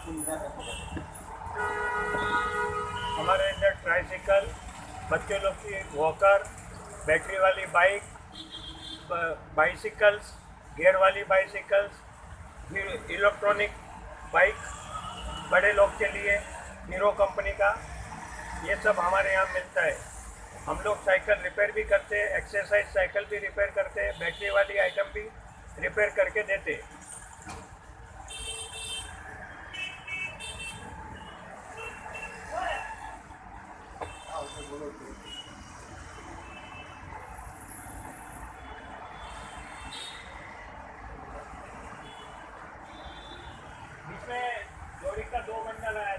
हमारे अंदर ट्राइसिकल, बच्चे लोग की वॉकर, बैटरी वाली बाइक, बाइसिकल्स, गियर वाली बाइसिकल्स, फिर इलेक्ट्रॉनिक बाइक बड़े लोग के लिए, हीरो कंपनी का, ये सब हमारे यहाँ मिलता है। हम लोग साइकिल रिपेयर भी करते हैं, एक्सरसाइज साइकिल भी रिपेयर करते हैं, बैटरी वाली आइटम भी रिपेयर करके देते हैं। इसमें जोड़ी का 2 बंडल आया